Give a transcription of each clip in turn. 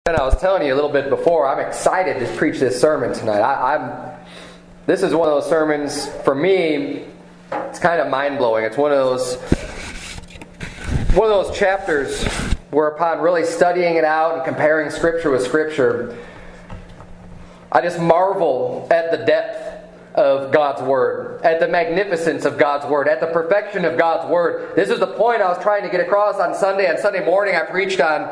And I was telling you a little bit before, I'm excited to preach this sermon tonight. This is one of those sermons, for me, it's kind of mind-blowing. It's one of those chapters where upon really studying it out and comparing Scripture with Scripture, I just marvel at the depth of God's Word, at the magnificence of God's Word, at the perfection of God's Word. This is the point I was trying to get across on Sunday. On Sunday morning, I preached on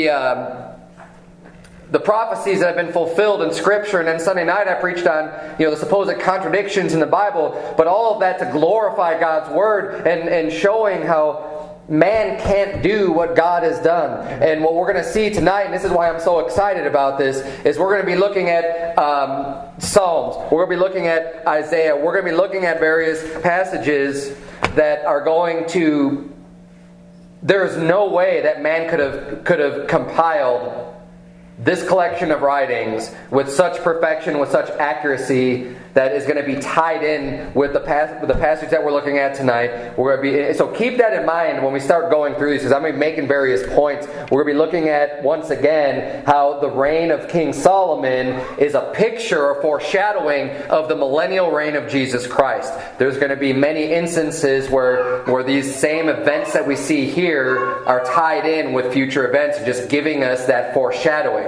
the prophecies that have been fulfilled in Scripture, and then Sunday night I preached on the supposed contradictions in the Bible, but all of that to glorify God's Word and showing how man can't do what God has done. And what we're going to see tonight, and this is why I'm so excited about this, is we're going to be looking at Psalms. We're going to be looking at Isaiah. We're going to be looking at various passages that are going to... There's no way that man could have compiled this collection of writings with such perfection, with such accuracy, that is going to be tied in with the passage that we're looking at tonight. So keep that in mind when we start going through these, because I'm going to be making various points. We're going to be looking at, once again, how the reign of King Solomon is a picture or foreshadowing of the millennial reign of Jesus Christ. There's going to be many instances where these same events that we see here are tied in with future events, just giving us that foreshadowing.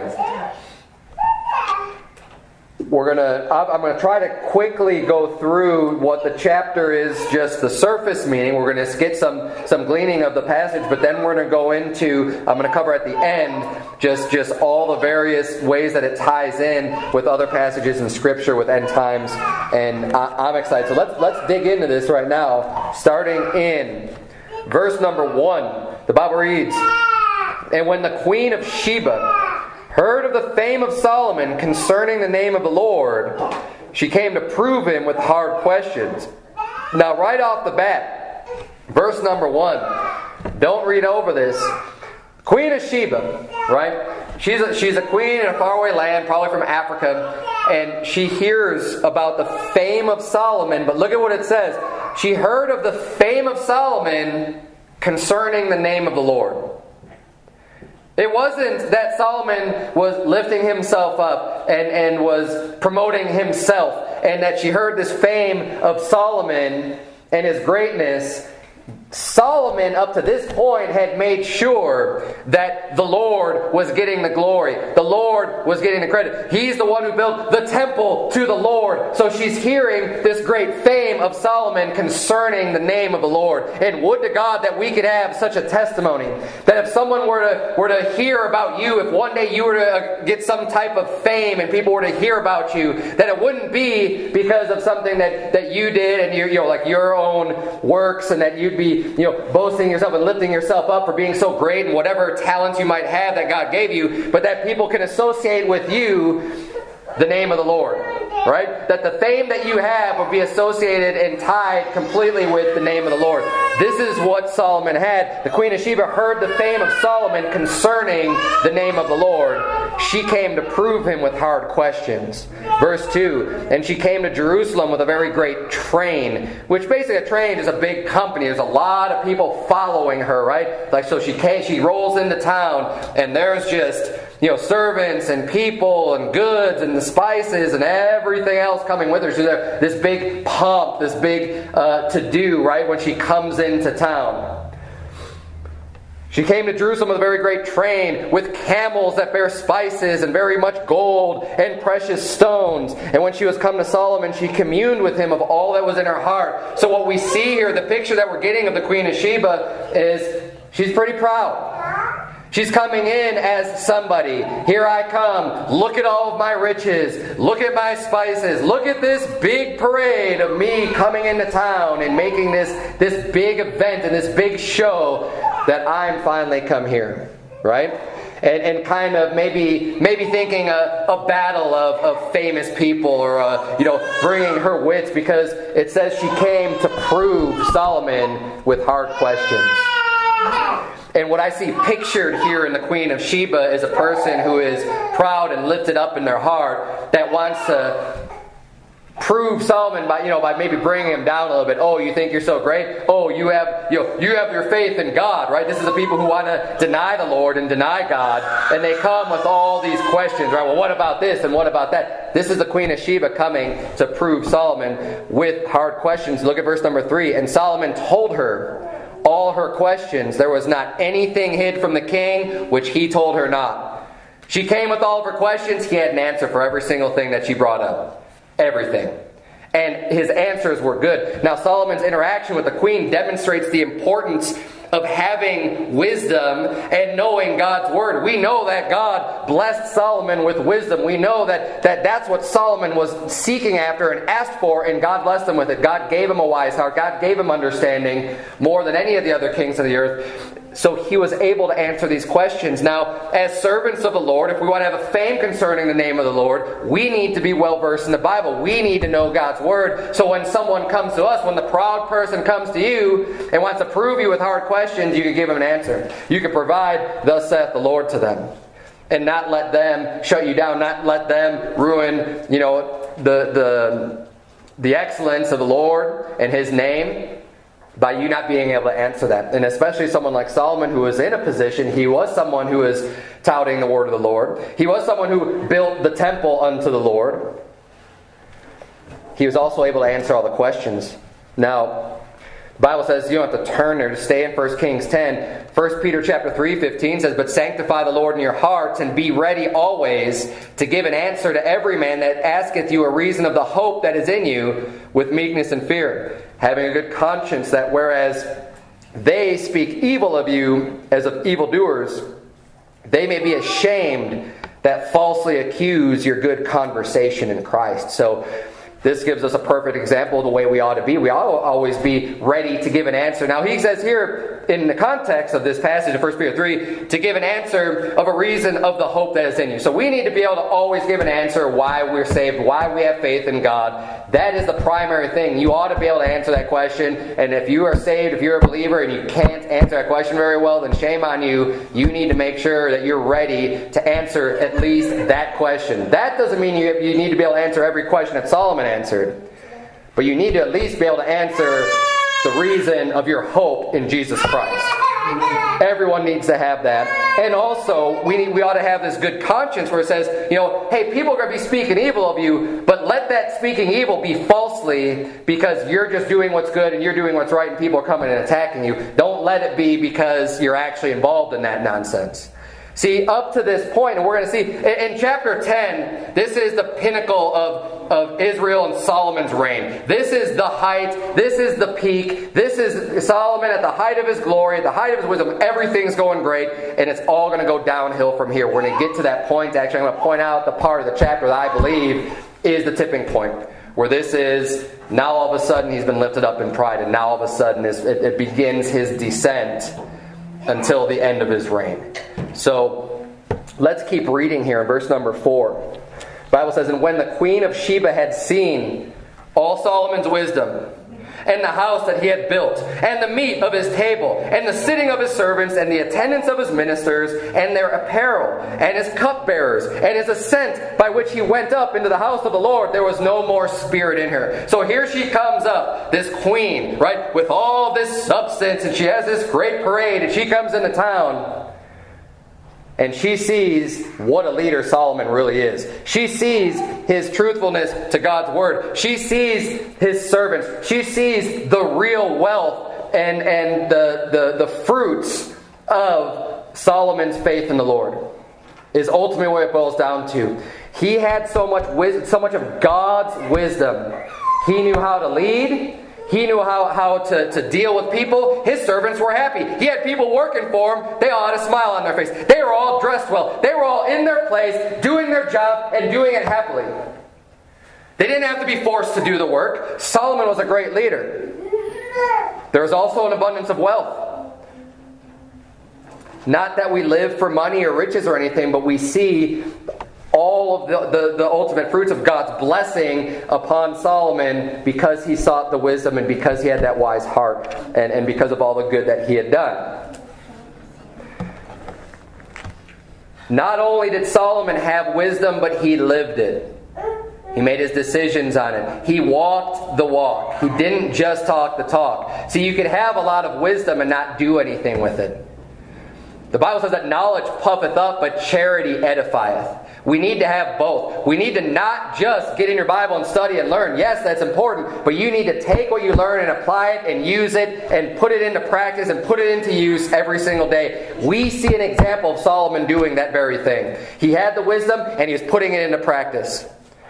I'm going to try to quickly go through what the chapter is, just the surface meaning. We're going to get some gleaning of the passage, but then we're going to go into, I'm going to cover at the end just all the various ways that it ties in with other passages in Scripture, with end times, and I'm excited. So let's dig into this right now, starting in verse number 1. The Bible reads, "And when the Queen of Sheba heard of the fame of Solomon concerning the name of the Lord, she came to prove him with hard questions." Now, right off the bat, verse number 1. Don't read over this. Queen of Sheba, right? She's a queen in a faraway land, probably from Africa, and she hears about the fame of Solomon. But look at what it says. She heard of the fame of Solomon concerning the name of the Lord. It wasn't that Solomon was lifting himself up and was promoting himself, and that she heard this fame of Solomon and his greatness. Solomon, up to this point, had made sure that the Lord was getting the glory. The Lord was getting the credit. He's the one who built the temple to the Lord. So she's hearing this great fame of Solomon concerning the name of the Lord. And would to God that we could have such a testimony, that if someone were to hear about you, if one day you were to get some type of fame and people were to hear about you, that it wouldn't be because of something that you did and like your own works, and that you'd be boasting yourself and lifting yourself up for being so great and whatever talents you might have that God gave you, but that people can associate with you the name of the Lord, right? That the fame that you have will be associated and tied completely with the name of the Lord. This is what Solomon had. The Queen of Sheba heard the fame of Solomon concerning the name of the Lord. She came to prove him with hard questions. Verse 2, "And she came to Jerusalem with a very great train," which basically a train is a big company. There's a lot of people following her, right? Like, so she rolls into town, and there's just servants and people and goods and the spices and everything else coming with her. So there's this big pomp, this big to-do, right, when she comes into town. "She came to Jerusalem with a very great train, with camels that bear spices and very much gold and precious stones. And when she was come to Solomon, she communed with him of all that was in her heart." So what we see here, the picture that we're getting of the Queen of Sheba, is she's pretty proud. She's coming in as somebody. Here I come. Look at all of my riches. Look at my spices. Look at this big parade of me coming into town and making this big event and this big show that I'm finally come here. Right? And kind of maybe thinking a battle of famous people, or bringing her wits, because it says she came to prove Solomon with hard questions. And what I see pictured here in the Queen of Sheba is a person who is proud and lifted up in their heart, that wants to prove Solomon by maybe bringing him down a little bit. Oh, you think you're so great? Oh, you have your faith in God, right? This is the people who want to deny the Lord and deny God, and they come with all these questions, right? Well, what about this and what about that? This is the Queen of Sheba coming to prove Solomon with hard questions. Look at verse number 3. And Solomon told her all her questions. There was not anything hid from the king which he told her not. She came with all of her questions. He had an answer for every single thing that she brought up. Everything. And his answers were good. Now, Solomon's interaction with the queen demonstrates the importance of having wisdom and knowing God's word. We know that God blessed Solomon with wisdom. We know that's what Solomon was seeking after and asked for, and God blessed him with it. God gave him a wise heart. God gave him understanding more than any of the other kings of the earth. So he was able to answer these questions. Now, as servants of the Lord, if we want to have a fame concerning the name of the Lord, we need to be well versed in the Bible. We need to know God's word. So when someone comes to us, when the proud person comes to you and wants to prove you with hard questions, you can give them an answer. You can provide, thus saith the Lord, to them. And not let them shut you down, not let them ruin, the excellence of the Lord and His name, by you not being able to answer that. And especially someone like Solomon, who was in a position, he was someone who was touting the word of the Lord. He was someone who built the temple unto the Lord. He was also able to answer all the questions. Now, the Bible says you don't have to turn there to stay in 1 Kings 10. 1 Peter chapter 3:15 says, "But sanctify the Lord in your hearts, and be ready always to give an answer to every man that asketh you a reason of the hope that is in you, with meekness and fear, having a good conscience, that whereas they speak evil of you as of evildoers, they may be ashamed that falsely accuse your good conversation in Christ." So this gives us a perfect example of the way we ought to be. We ought to always be ready to give an answer. Now he says here, in the context of this passage of 1 Peter 3, to give an answer of a reason of the hope that is in you. So we need to be able to always give an answer why we're saved, why we have faith in God. That is the primary thing. You ought to be able to answer that question. And if you are saved, if you're a believer, and you can't answer that question very well, then shame on you. You need to make sure that you're ready to answer at least that question. That doesn't mean you need to be able to answer every question that Solomon answered. But you need to at least be able to answer the reason of your hope in Jesus Christ. Everyone needs to have that. And also, we ought to have this good conscience where it says, hey, people are going to be speaking evil of you, but let that speaking evil be falsely because you're just doing what's good and you're doing what's right and people are coming and attacking you. Don't let it be because you're actually involved in that nonsense. See, up to this point, and we're going to see, in chapter 10, this is the pinnacle of Israel and Solomon's reign. This is the height, this is the peak, this is Solomon at the height of his glory, at the height of his wisdom. Everything's going great, and it's all going to go downhill from here. We're going to get to that point. Actually, I'm going to point out the part of the chapter that I believe is the tipping point, where this is, now all of a sudden he's been lifted up in pride, and now all of a sudden it begins his descent until the end of his reign. So let's keep reading here in verse number 4. The Bible says, "And when the queen of Sheba had seen all Solomon's wisdom, and the house that he had built, and the meat of his table, and the sitting of his servants, and the attendance of his ministers, and their apparel, and his cupbearers, and his ascent by which he went up into the house of the Lord, there was no more spirit in her." So here she comes up, this queen, right, with all this substance, and she has this great parade, and she comes into town. And she sees what a leader Solomon really is. She sees his truthfulness to God's word. She sees his servants. She sees the real wealth and the fruits of Solomon's faith in the Lord. Is ultimately what it boils down to. He had so much wisdom, so much of God's wisdom. He knew how to lead. He knew how to deal with people. His servants were happy. He had people working for him. They all had a smile on their face. They were all dressed well. They were all in their place, doing their job, and doing it happily. They didn't have to be forced to do the work. Solomon was a great leader. There was also an abundance of wealth. Not that we live for money or riches or anything, but we see all of the ultimate fruits of God's blessing upon Solomon because he sought the wisdom and because he had that wise heart and because of all the good that he had done. Not only did Solomon have wisdom, but he lived it. He made his decisions on it. He walked the walk. He didn't just talk the talk. See, you could have a lot of wisdom and not do anything with it. The Bible says that knowledge puffeth up, but charity edifieth. We need to have both. We need to not just get in your Bible and study and learn. Yes, that's important. But you need to take what you learn and apply it and use it and put it into practice and put it into use every single day. We see an example of Solomon doing that very thing. He had the wisdom and he was putting it into practice.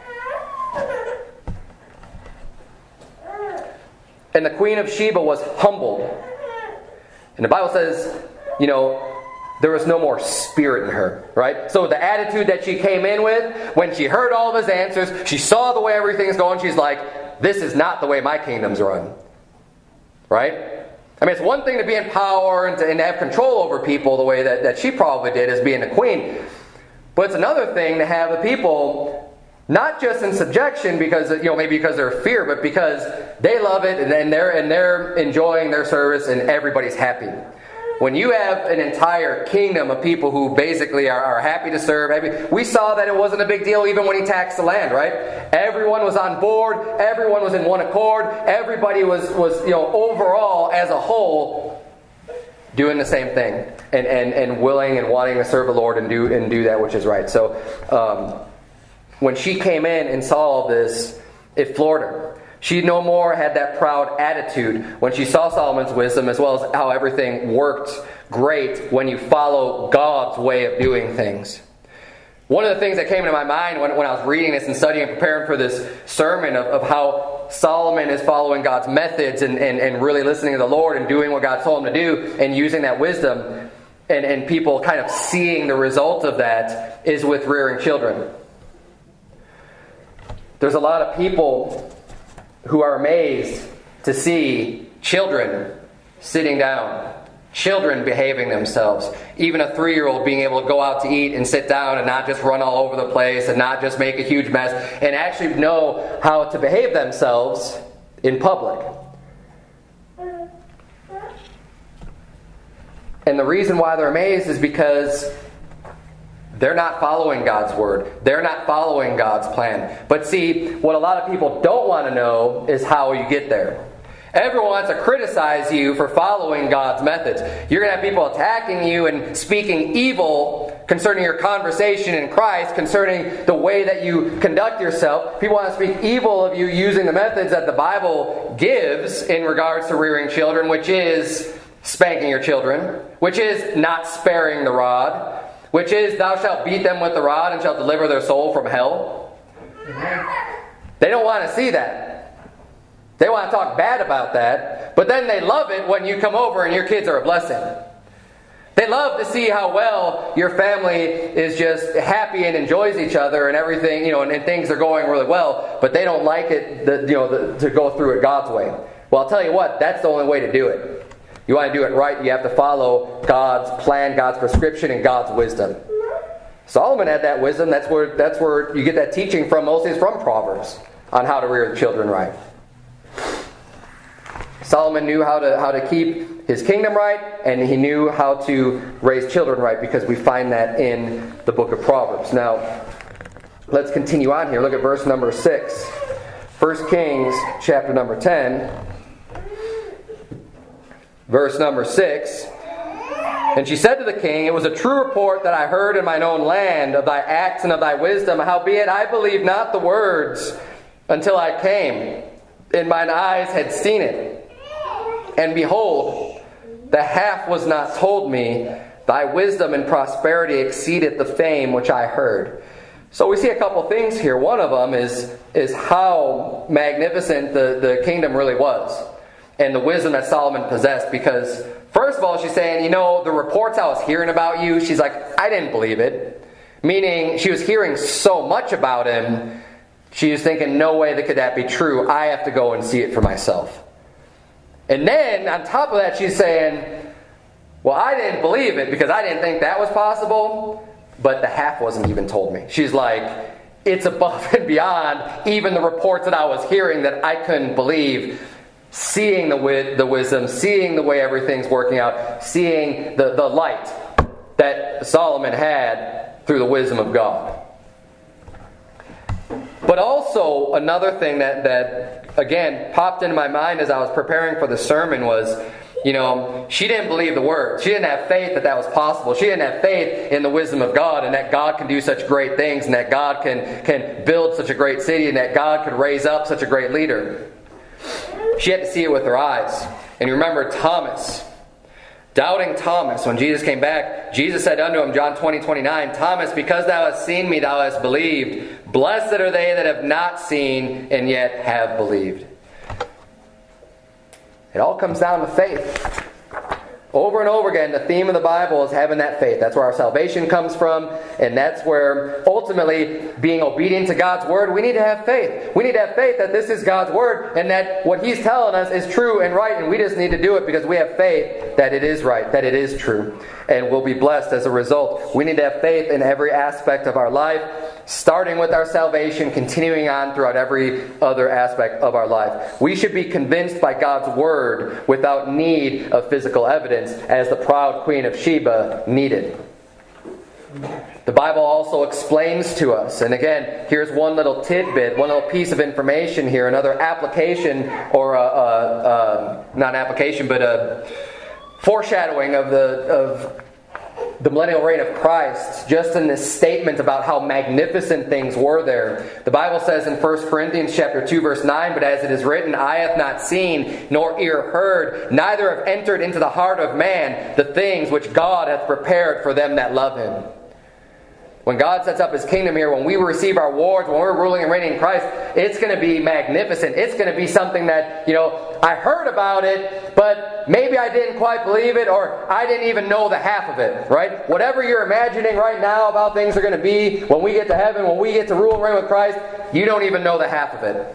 And the Queen of Sheba was humbled. And the Bible says, there was no more spirit in her, right? So the attitude that she came in with, when she heard all of his answers, she saw the way everything's going, she's like, this is not the way my kingdom's run. Right? I mean, it's one thing to be in power and to have control over people the way that she probably did as being a queen. But it's another thing to have the people not just in subjection because, maybe because they're fear, but because they love it and they're enjoying their service and everybody's happy. When you have an entire kingdom of people who basically are happy to serve, we saw that it wasn't a big deal even when he taxed the land, right? Everyone was on board. Everyone was in one accord. Everybody was overall as a whole doing the same thing and willing and wanting to serve the Lord and do that which is right. So when she came in and saw all this, it floored her. She no more had that proud attitude when she saw Solomon's wisdom, as well as how everything worked great when you follow God's way of doing things. One of the things that came into my mind when I was reading this and studying and preparing for this sermon of how Solomon is following God's methods and really listening to the Lord and doing what God told him to do and using that wisdom and people kind of seeing the result of that is with rearing children. There's a lot of people who are amazed to see children sitting down, children behaving themselves. Even a 3-year-old being able to go out to eat and sit down and not just run all over the place and not just make a huge mess and actually know how to behave themselves in public. And the reason why they're amazed is because they're not following God's word. They're not following God's plan. But see, what a lot of people don't want to know is how you get there. Everyone wants to criticize you for following God's methods. You're going to have people attacking you and speaking evil concerning your conversation in Christ, concerning the way that you conduct yourself. People want to speak evil of you using the methods that the Bible gives in regards to rearing children, which is spanking your children, which is not sparing the rod, which is, thou shalt beat them with the rod and shalt deliver their soul from hell. They don't want to see that. They want to talk bad about that. But then they love it when you come over and your kids are a blessing. They love to see how well your family is just happy and enjoys each other and everything, and things are going really well. But they don't like it, to go through it God's way. Well, I'll tell you what, that's the only way to do it. You want to do it right, you have to follow God's plan, God's prescription, and God's wisdom. Solomon had that wisdom. That's where you get that teaching from. Mostly is from Proverbs on how to rear the children right. Solomon knew how to keep his kingdom right, and he knew how to raise children right, because we find that in the book of Proverbs. Now, let's continue on here. Look at verse number 6. 1 Kings chapter number 10. Verse number 6. And she said to the king, it was a true report that I heard in mine own land of thy acts and of thy wisdom. Howbeit I believed not the words until I came, and mine eyes had seen it. And behold, the half was not told me. Thy wisdom and prosperity exceeded the fame which I heard. So we see a couple things here. One of them is how magnificent the kingdom really was, and the wisdom that Solomon possessed. Because first of all, she's saying, the reports I was hearing about you, she's like, I didn't believe it. Meaning, she was hearing so much about him, she was thinking, no way could that be true. I have to go and see it for myself. And then, on top of that, she's saying, well, I didn't believe it because I didn't think that was possible, but the half wasn't even told me. She's like, it's above and beyond even the reports that I was hearing that I couldn't believe. Seeing the wisdom, seeing the way everything's working out, seeing the light that Solomon had through the wisdom of God. But also, another thing that again, popped into my mind as I was preparing for the sermon was, she didn't believe the word. She didn't have faith that was possible. She didn't have faith in the wisdom of God and that God can do such great things and that God can build such a great city and that God could raise up such a great leader. She had to see it with her eyes. And you remember Thomas. Doubting Thomas, when Jesus came back, Jesus said unto him, John 20:29, Thomas, because thou hast seen me, thou hast believed. Blessed are they that have not seen and yet have believed. It all comes down to faith. Over and over again, the theme of the Bible is having that faith. That's where our salvation comes from, and that's where, ultimately, being obedient to God's Word, we need to have faith. We need to have faith that this is God's Word, and that what He's telling us is true and right, and we just need to do it because we have faith that it is right, that it is true, and we'll be blessed as a result. We need to have faith in every aspect of our life, starting with our salvation, continuing on throughout every other aspect of our life. We should be convinced by God's Word without need of physical evidence, as the proud Queen of Sheba needed. The Bible also explains to us, and again, here's one little tidbit, one little piece of information here, another application, or not an application, but a foreshadowing of the millennial reign of Christ, just in this statement about how magnificent things were there. The Bible says in 1 Corinthians chapter 2, verse 9, but as it is written, eye hath not seen, nor ear heard, neither have entered into the heart of man the things which God hath prepared for them that love Him. When God sets up His kingdom here, when we receive our rewards, when we're ruling and reigning in Christ, it's going to be magnificent. It's going to be something that, I heard about it, but maybe I didn't quite believe it, or I didn't even know the half of it, right? Whatever you're imagining right now about things are going to be when we get to heaven, when we get to rule and reign with Christ, you don't even know the half of it.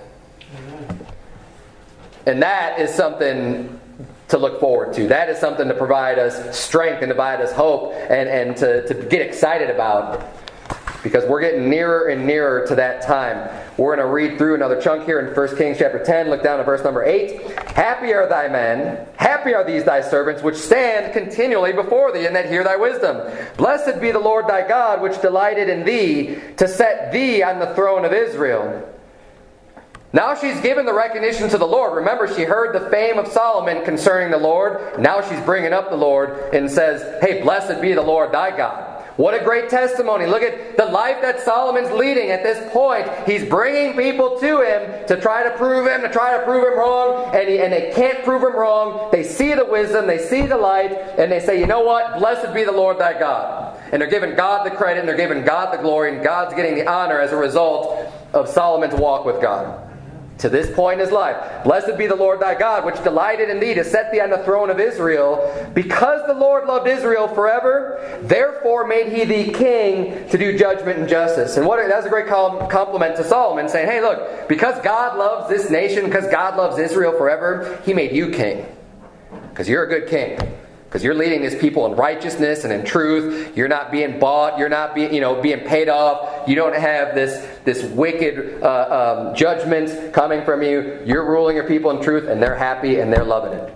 And that is something to look forward to. That is something to provide us strength and to provide us hope and to get excited about. Because we're getting nearer and nearer to that time. We're going to read through another chunk here in 1 Kings chapter 10. Look down at verse number 8. Happy are thy men, happy are these thy servants, which stand continually before thee, and that hear thy wisdom. Blessed be the Lord thy God, which delighted in thee, to set thee on the throne of Israel. Now she's given the recognition to the Lord. Remember, she heard the fame of Solomon concerning the Lord. Now she's bringing up the Lord and says, hey, blessed be the Lord thy God. What a great testimony. Look at the life that Solomon's leading at this point. He's bringing people to him to try to prove him wrong, and they can't prove him wrong. They see the wisdom, they see the light, and they say, you know what? Blessed be the Lord thy God. And they're giving God the credit, and they're giving God the glory, and God's getting the honor as a result of Solomon's walk with God. To this point in his life. Blessed be the Lord thy God, which delighted in thee to set thee on the throne of Israel. Because the Lord loved Israel forever, therefore made he thee king to do judgment and justice. And that's a great compliment to Solomon, saying, hey, look, because God loves this nation, because God loves Israel forever, He made you king. Because you're a good king. Because you're leading His people in righteousness and in truth. You're not being bought. You're not being paid off. You don't have this wicked judgment coming from you. You're ruling your people in truth, and they're happy and they're loving it.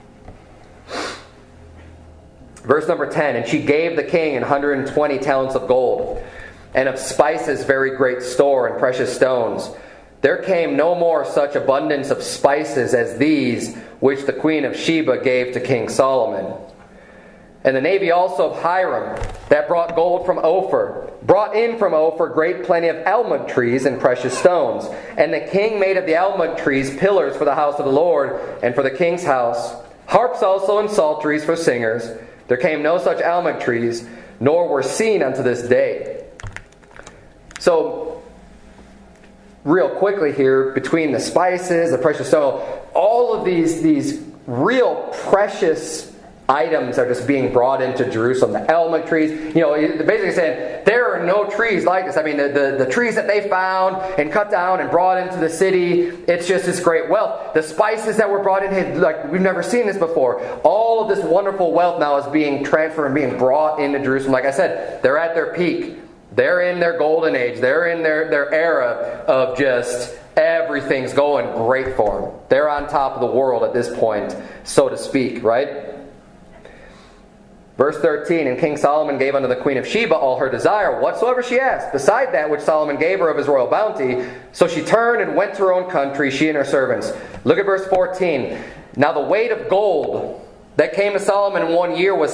Verse number 10, and she gave the king 120 talents of gold, and of spices very great store, and precious stones. There came no more such abundance of spices as these which the Queen of Sheba gave to King Solomon. And the navy also of Hiram, that brought gold from Ophir, brought in from Ophir great plenty of almug trees and precious stones. And the king made of the almug trees pillars for the house of the Lord, and for the king's house, harps also and psalteries for singers. There came no such almug trees, nor were seen unto this day. So, real quickly here, between the spices, the precious stone, all of these real precious items are just being brought into Jerusalem. The almug trees, they're basically saying there are no trees like this. I mean, the trees that they found and cut down and brought into the city, it's just this great wealth. The spices that were brought in, like we've never seen this before. All of this wonderful wealth now is being transferred and being brought into Jerusalem. Like I said, they're at their peak. They're in their golden age. They're in their era of just everything's going great for them. They're on top of the world at this point, so to speak, right? Verse 13, and King Solomon gave unto the queen of Sheba all her desire, whatsoever she asked, beside that which Solomon gave her of his royal bounty. So she turned and went to her own country, she and her servants. Look at verse 14. Now the weight of gold that came to Solomon in 1 year was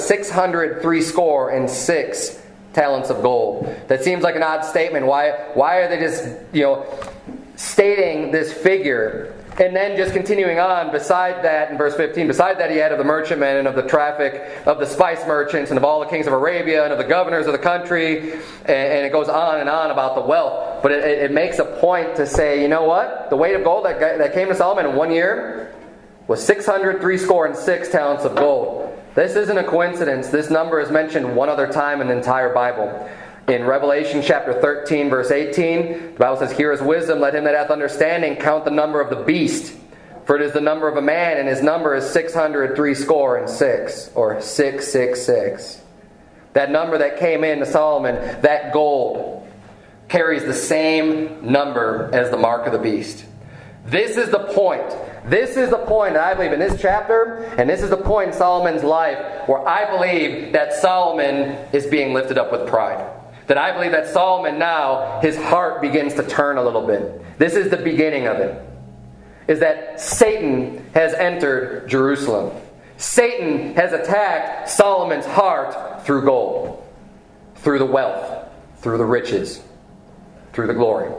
666 talents of gold. That seems like an odd statement. Why are they just, stating this figure? And then just continuing on, beside that, in verse 15, beside that he had of the merchantmen and of the traffic of the spice merchants and of all the kings of Arabia and of the governors of the country. And it goes on and on about the wealth. But it makes a point to say, you know what? The weight of gold that came to Solomon in 1 year was 666 talents of gold. This isn't a coincidence. This number is mentioned one other time in the entire Bible. In Revelation chapter 13, verse 18, the Bible says, Here is wisdom, let him that hath understanding count the number of the beast. For it is the number of a man, and his number is 666, or 666. That number that came in to Solomon, that gold, carries the same number as the mark of the beast. This is the point. This is the point, I believe, in this chapter, and this is the point in Solomon's life where I believe that Solomon is being lifted up with pride. That I believe that Solomon now, his heart begins to turn a little bit. This is the beginning of it. Is that Satan has entered Jerusalem. Satan has attacked Solomon's heart through gold. Through the wealth. Through the riches. Through the glory.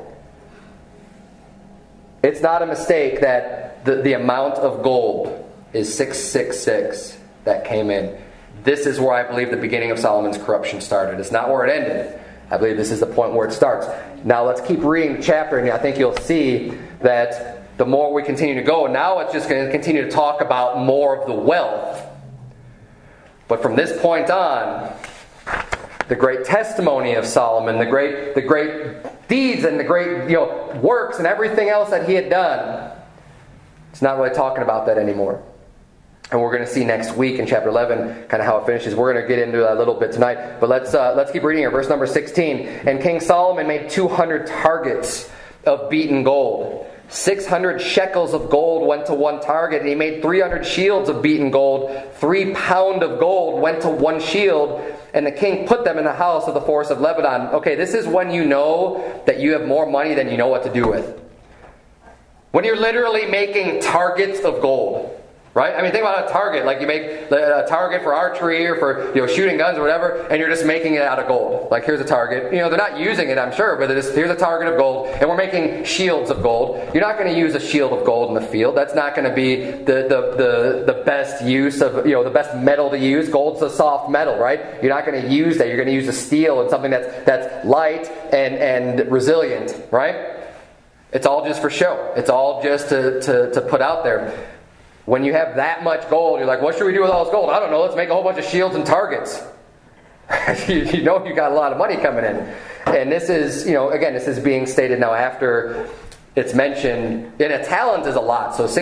It's not a mistake that the amount of gold is 666 that came in. This is where I believe the beginning of Solomon's corruption started. It's not where it ended. I believe this is the point where it starts. Now let's keep reading the chapter, and I think you'll see that the more we continue to go, now it's just going to continue to talk about more of the wealth. But from this point on, the great testimony of Solomon, the great deeds and the great works and everything else that he had done, it's not really talking about that anymore. And we're going to see next week in chapter 11 kind of how it finishes. We're going to get into that a little bit tonight. But let's keep reading here. Verse number 16. And King Solomon made 200 targets of beaten gold. 600 shekels of gold went to one target. And he made 300 shields of beaten gold. 3 pounds of gold went to one shield. And the king put them in the house of the forest of Lebanon. Okay, this is when you know that you have more money than you know what to do with. When you're literally making targets of gold. Right? I mean, think about a target. Like you make a target for archery or for shooting guns or whatever, and you're just making it out of gold. Like, here's a target. They're not using it, I'm sure, but here's a target of gold, and we're making shields of gold. You're not going to use a shield of gold in the field. That's not going to be the best use of, the best metal to use. Gold's a soft metal, right? You're not going to use that. You're going to use a steel and something that's light and resilient, right? It's all just for show. It's all just to put out there. When you have that much gold, you're like, what should we do with all this gold? I don't know. Let's make a whole bunch of shields and targets. you got a lot of money coming in. And this is, again, this is being stated now after it's mentioned. And a talent is a lot. So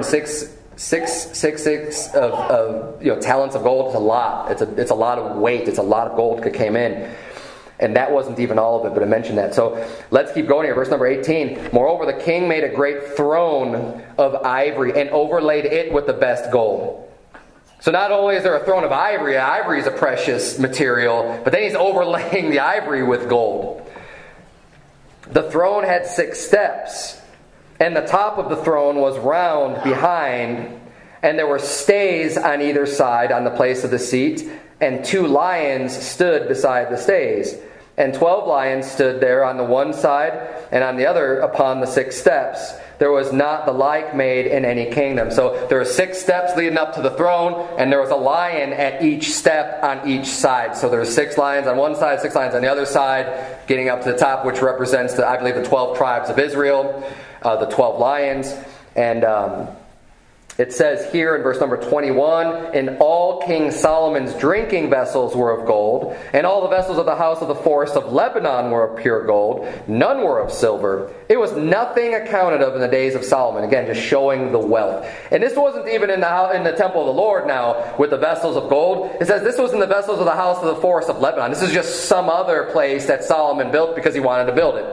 666 of talents of gold is a lot. It's a lot of weight. It's a lot of gold that came in. And that wasn't even all of it, but I mentioned that. So let's keep going here. Verse number 18. Moreover, the king made a great throne of ivory and overlaid it with the best gold. So not only is there a throne of ivory is a precious material, but then he's overlaying the ivory with gold. The throne had 6 steps, and the top of the throne was round behind, and there were stays on either side on the place of the seat, and 2 lions stood beside the stays. And 12 lions stood there on the one side, and on the other upon the 6 steps. There was not the like made in any kingdom. So there were 6 steps leading up to the throne, and there was a lion at each step on each side. So there were 6 lions on one side, 6 lions on the other side, getting up to the top, which represents, the 12 tribes of Israel, the 12 lions. And it says here in verse number 21, and all King Solomon's drinking vessels were of gold, and all the vessels of the house of the forest of Lebanon were of pure gold. None were of silver. It was nothing accounted of in the days of Solomon. Again, just showing the wealth. And this wasn't even in the temple of the Lord now with the vessels of gold. It says this was in the vessels of the house of the forest of Lebanon. This is just some other place that Solomon built because he wanted to build it.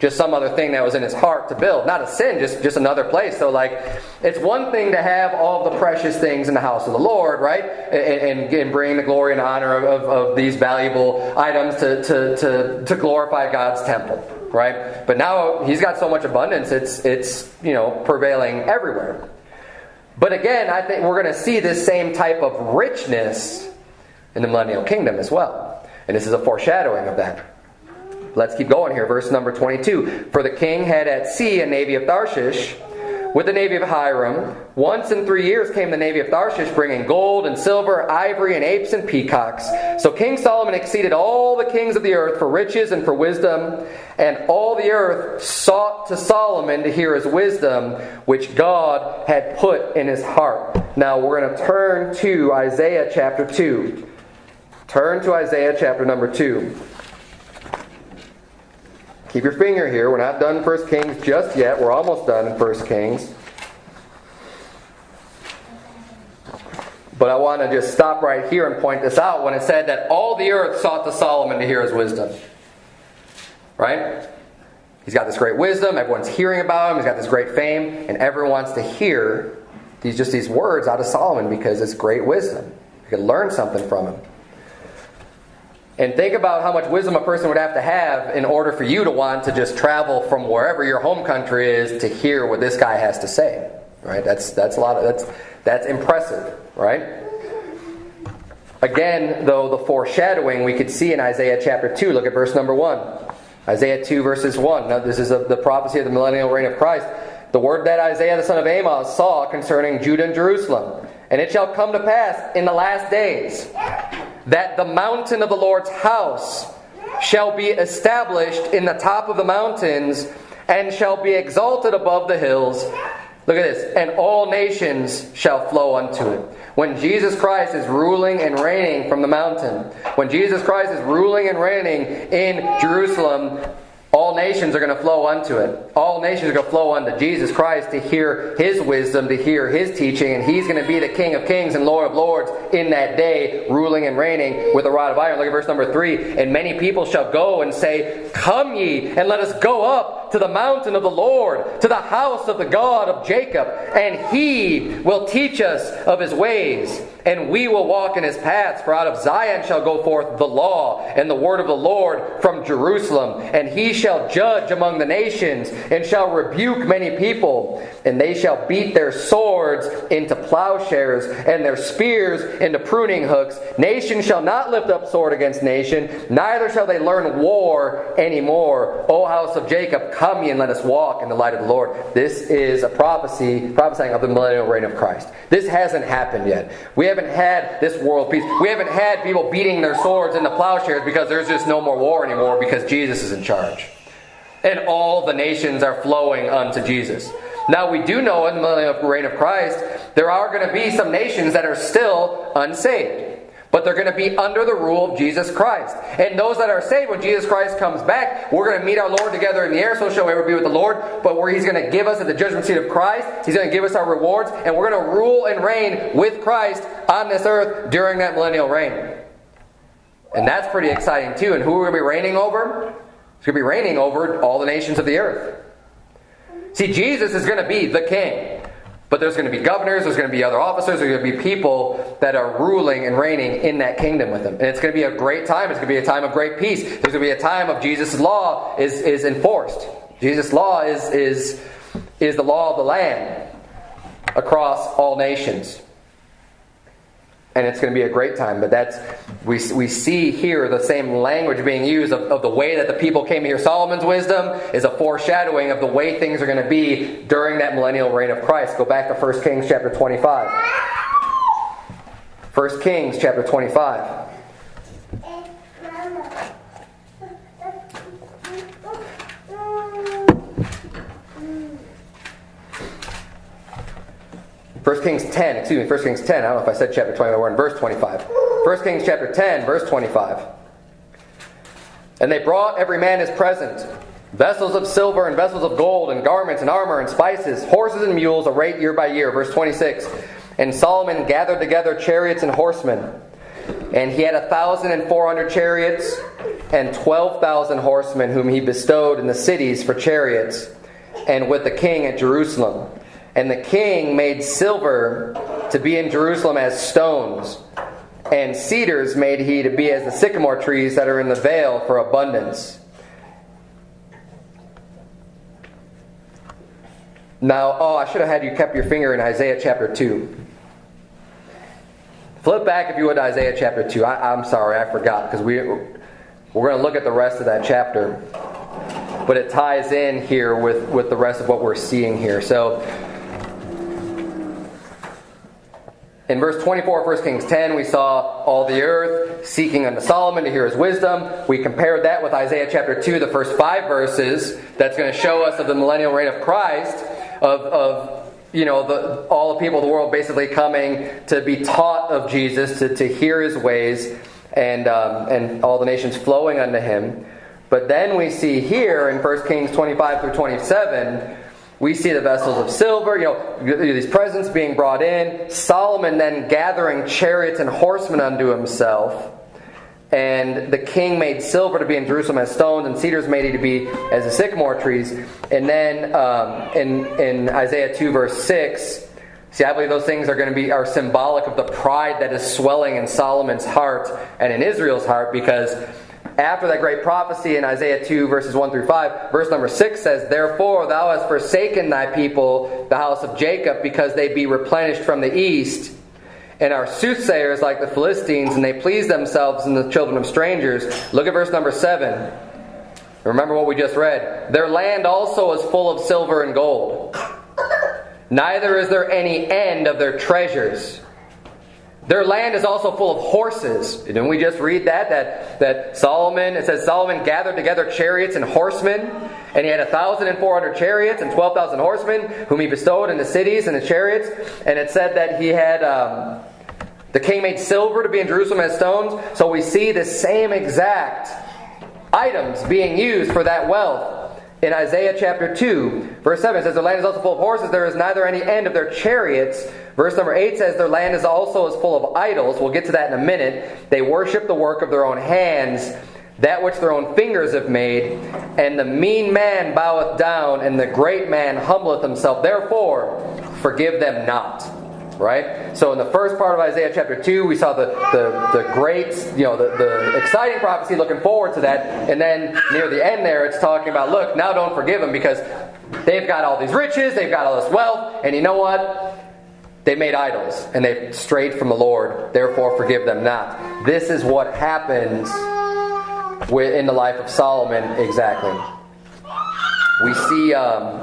just some other thing that was in his heart to build. Not a sin, just another place. So it's one thing to have all the precious things in the house of the Lord, right? And bring the glory and honor of these valuable items to glorify God's temple, right? But now he's got so much abundance, it's prevailing everywhere. But again, I think we're going to see this same type of richness in the millennial kingdom as well. And this is a foreshadowing of that. Let's keep going here. Verse number 22. For the king had at sea a navy of Tarshish with the navy of Hiram. Once in 3 years came the navy of Tarshish, bringing gold and silver, ivory and apes and peacocks. So King Solomon exceeded all the kings of the earth for riches and for wisdom. And all the earth sought to Solomon to hear his wisdom, which God had put in his heart. Now we're going to turn to Isaiah chapter 2. Turn to Isaiah chapter number 2. Keep your finger here. We're not done in 1 Kings just yet. We're almost done in 1 Kings. But I want to just stop right here and point this out when it said that all the earth sought to Solomon to hear his wisdom. Right? He's got this great wisdom. Everyone's hearing about him. He's got this great fame. And everyone wants to hear these words out of Solomon because it's great wisdom. You can learn something from him. And think about how much wisdom a person would have to have in order for you to want to just travel from wherever your home country is to hear what this guy has to say. Right? That's impressive, right? Again, though, the foreshadowing we could see in Isaiah chapter 2. Look at verse number 1. Isaiah 2 verses 1. Now this is the prophecy of the millennial reign of Christ. The word that Isaiah the son of Amos saw concerning Judah and Jerusalem. And it shall come to pass in the last days that the mountain of the Lord's house shall be established in the top of the mountains and shall be exalted above the hills. Look at this. And all nations shall flow unto it. When Jesus Christ is ruling and reigning from the mountain, when Jesus Christ is ruling and reigning in Jerusalem, all nations are going to flow unto it. All nations are going to flow unto Jesus Christ to hear His wisdom, to hear His teaching. And He's going to be the King of kings and Lord of lords in that day, ruling and reigning with a rod of iron. Look at verse number 3. And many people shall go and say, Come ye, and let us go up to the mountain of the Lord, to the house of the God of Jacob. And He will teach us of His ways, and we will walk in His paths. For out of Zion shall go forth the law and the word of the Lord from Jerusalem. And He shall judge among the nations, and shall rebuke many people. And they shall beat their swords into plowshares, and their spears into pruning hooks. Nation shall not lift up sword against nation, neither shall they learn war anymore. O house of Jacob, come ye and let us walk in the light of the Lord. This is a prophesying of the millennial reign of Christ. This hasn't happened yet. We haven't had this world peace. We haven't had people beating their swords into plowshares because there's just no more war anymore because Jesus is in charge. And all the nations are flowing unto Jesus. Now we do know in the millennial reign of Christ, there are going to be some nations that are still unsaved. But they're going to be under the rule of Jesus Christ. And those that are saved, when Jesus Christ comes back, we're going to meet our Lord together in the air, so shall we ever be with the Lord. But where He's going to give us at the judgment seat of Christ, He's going to give us our rewards, and we're going to rule and reign with Christ on this earth during that millennial reign. And that's pretty exciting too. And who are we going to be reigning over? He's going to be reigning over all the nations of the earth. See, Jesus is going to be the king. But there's going to be governors, there's going to be other officers, there's going to be people that are ruling and reigning in that kingdom with Him. And it's going to be a great time. It's going to be a time of great peace. There's going to be a time of Jesus' law is enforced. Jesus' law is the law of the land across all nations. And it's going to be a great time. But we see here the same language being used of the way that the people came to hear Solomon's wisdom is a foreshadowing of the way things are going to be during that millennial reign of Christ. Go back to 1 Kings chapter 25. 1 Kings chapter 25. First Kings 10, I don't know if I said chapter 20, we're in verse 25. 1 Kings chapter 10, verse 25. And they brought every man his present, vessels of silver and vessels of gold, and garments and armor and spices, horses and mules, a rate year by year. Verse 26. And Solomon gathered together chariots and horsemen. And he had 1,400 chariots and 12,000 horsemen whom he bestowed in the cities for chariots, and with the king at Jerusalem. And the king made silver to be in Jerusalem as stones, and cedars made he to be as the sycamore trees that are in the vale for abundance. Now, I should have had you kept your finger in Isaiah chapter 2. Flip back, if you would, to Isaiah chapter 2. I'm sorry, I forgot, because we're going to look at the rest of that chapter. But it ties in here with the rest of what we're seeing here. So, in verse 24 of 1 Kings 10, we saw all the earth seeking unto Solomon to hear his wisdom. We compared that with Isaiah chapter 2, the first 5 verses. That's going to show us of the millennial reign of Christ, of all the people of the world basically coming to be taught of Jesus, to hear his ways, and all the nations flowing unto him. But then we see here in 1 Kings 25 through 27, we see the vessels of silver, these presents being brought in. Solomon then gathering chariots and horsemen unto himself. And the king made silver to be in Jerusalem as stones, and cedars made he to be as the sycamore trees. And then in Isaiah 2 verse 6, see, I believe those things are symbolic of the pride that is swelling in Solomon's heart and in Israel's heart, because after that great prophecy in Isaiah 2 verses 1 through 5, verse number 6 says, "Therefore thou hast forsaken thy people, the house of Jacob, because they be replenished from the east, and are soothsayers like the Philistines, and they please themselves in the children of strangers." Look at verse number 7. Remember what we just read. "Their land also is full of silver and gold. Neither is there any end of their treasures. Their land is also full of horses." Didn't we just read that Solomon, it says Solomon gathered together chariots and horsemen, and he had 1,400 chariots and 12,000 horsemen, whom he bestowed in the cities and the chariots. And it said that he had, the king made silver to be in Jerusalem as stones. So we see the same exact items being used for that wealth. In Isaiah chapter 2, verse 7, it says, "The land is also full of horses, there is neither any end of their chariots." Verse number 8 says, "Their land is also as full of idols." We'll get to that in a minute. "They worship the work of their own hands, that which their own fingers have made. And the mean man boweth down, and the great man humbleth himself. Therefore, forgive them not." Right? So in the first part of Isaiah chapter 2, we saw the great, the exciting prophecy looking forward to that. And then near the end there, it's talking about, look, now don't forgive them, because they've got all these riches, they've got all this wealth, and you know what? They made idols, and they've strayed from the Lord. Therefore, forgive them not. This is what happens in the life of Solomon exactly. We see...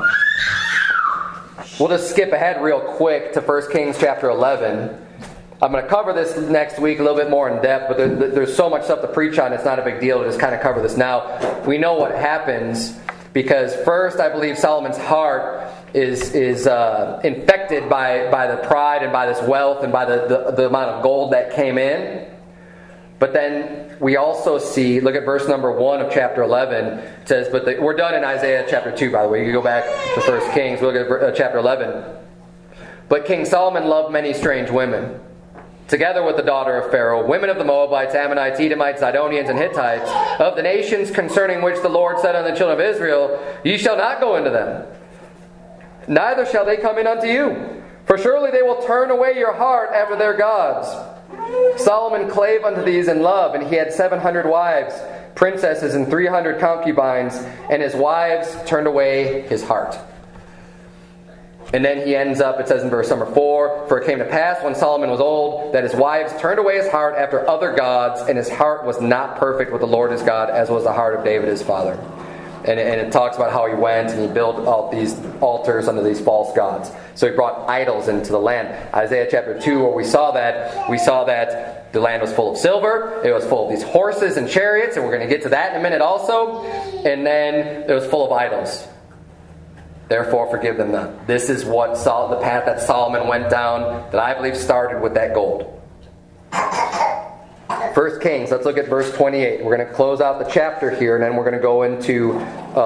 We'll just skip ahead real quick to 1 Kings chapter 11. I'm going to cover this next week a little bit more in depth, but there's so much stuff to preach on, it's not a big deal to just kind of cover this now. We know what happens, because first, I believe Solomon's heart is infected by the pride and by this wealth and by the amount of gold that came in. But then we also see, look at verse number 1 of chapter 11. It says, we're done in Isaiah chapter 2, by the way. You can go back to 1 Kings. We'll look at chapter 11. "But King Solomon loved many strange women, together with the daughter of Pharaoh, women of the Moabites, Ammonites, Edomites, Zidonians, and Hittites, of the nations concerning which the Lord said unto the children of Israel, Ye shall not go into them, neither shall they come in unto you. For surely they will turn away your heart after their gods. Solomon clave unto these in love, and he had 700 wives, princesses, and 300 concubines, and his wives turned away his heart." And then he ends up, it says in verse number 4, "For it came to pass when Solomon was old, that his wives turned away his heart after other gods, and his heart was not perfect with the Lord his God, as was the heart of David his father." And it talks about how he went and he built all these altars unto these false gods. So he brought idols into the land. Isaiah chapter 2, where we saw that the land was full of silver. It was full of these horses and chariots, and we're going to get to that in a minute also. And then it was full of idols. "Therefore forgive them not." This is what the path that Solomon went down, that I believe started with that gold. 1 Kings, let's look at verse 28. We're going to close out the chapter here, and then we're going to go into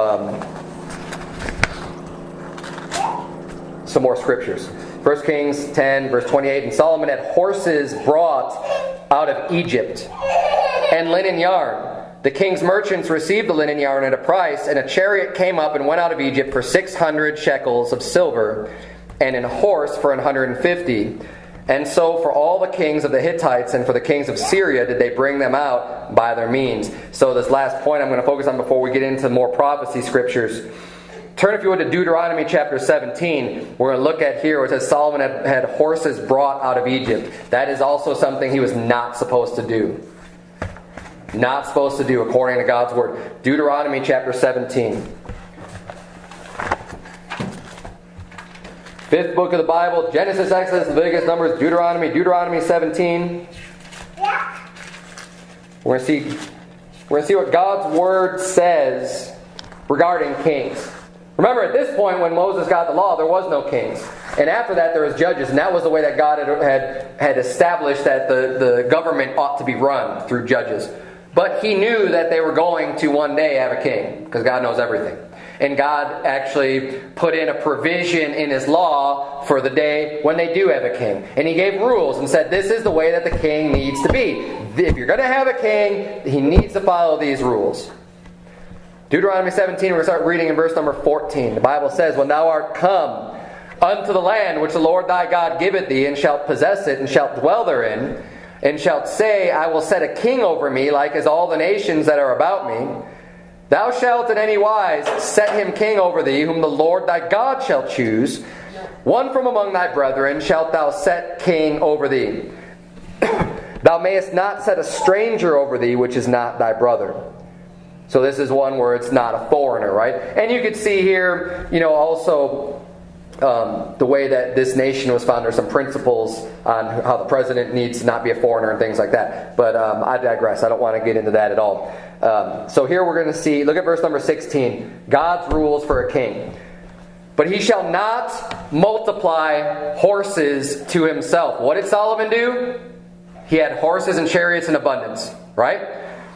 some more scriptures. 1 Kings 10, verse 28. "And Solomon had horses brought out of Egypt, and linen yarn, the king's merchants received the linen yarn at a price, and a chariot came up and went out of Egypt for 600 shekels of silver, and an horse for 150. And so for all the kings of the Hittites and for the kings of Syria did they bring them out by their means. So this last point I'm going to focus on before we get into more prophecy scriptures. Turn, if you would, to Deuteronomy chapter 17. We're going to look at here where it says Solomon had horses brought out of Egypt. That is also something he was not supposed to do. Not supposed to do according to God's word. Deuteronomy chapter 17. Fifth book of the Bible, Genesis, Exodus, Leviticus, Numbers, Deuteronomy 17. We're going to see what God's word says regarding kings. Remember, at this point when Moses got the law, there was no kings. And after that, there was judges. And that was the way that God had established that the government ought to be run, through judges. But he knew that they were going to one day have a king, because God knows everything. And God actually put in a provision in His law for the day when they do have a king. And He gave rules and said, this is the way that the king needs to be. If you're going to have a king, he needs to follow these rules. Deuteronomy 17, we're going to start reading in verse number 14. The Bible says, when thou art come unto the land which the Lord thy God giveth thee, and shalt possess it, and shalt dwell therein, and shalt say, I will set a king over me, like as all the nations that are about me, thou shalt in any wise set him king over thee, whom the Lord thy God shall choose. One from among thy brethren shalt thou set king over thee. Thou mayest not set a stranger over thee, which is not thy brother. So this is one where it's not a foreigner, right? And you could see here, also the way that this nation was founded. There's some principles on how the president needs to not be a foreigner and things like that. But I digress. I don't want to get into that at all. So here we're going to see, look at verse number 16. God's rules for a king. But he shall not multiply horses to himself. What did Solomon do? He had horses and chariots in abundance, right?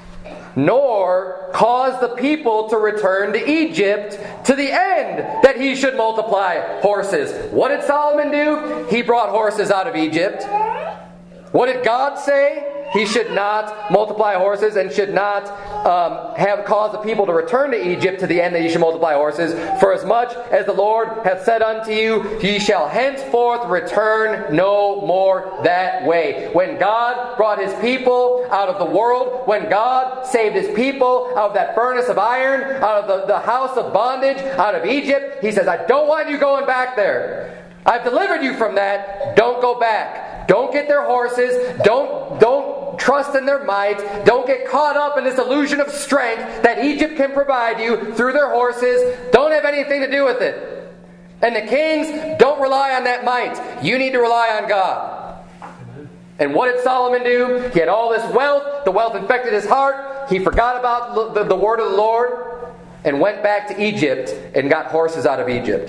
Nor cause the people to return to Egypt to the end that he should multiply horses. What did Solomon do? He brought horses out of Egypt. What did God say? He should not multiply horses and should not have caused the people to return to Egypt to the end that ye should multiply horses. For as much as the Lord hath said unto you, ye shall henceforth return no more that way. When God brought His people out of the world, when God saved His people out of that furnace of iron, out of the house of bondage, out of Egypt, He says, I don't want you going back there. I've delivered you from that. Don't go back. Don't get their horses. Don't trust in their might. Don't get caught up in this illusion of strength that Egypt can provide you through their horses. Don't have anything to do with it. And the kings, don't rely on that might. You need to rely on God. And what did Solomon do? He had all this wealth. The wealth infected his heart. He forgot about the word of the Lord and went back to Egypt and got horses out of Egypt.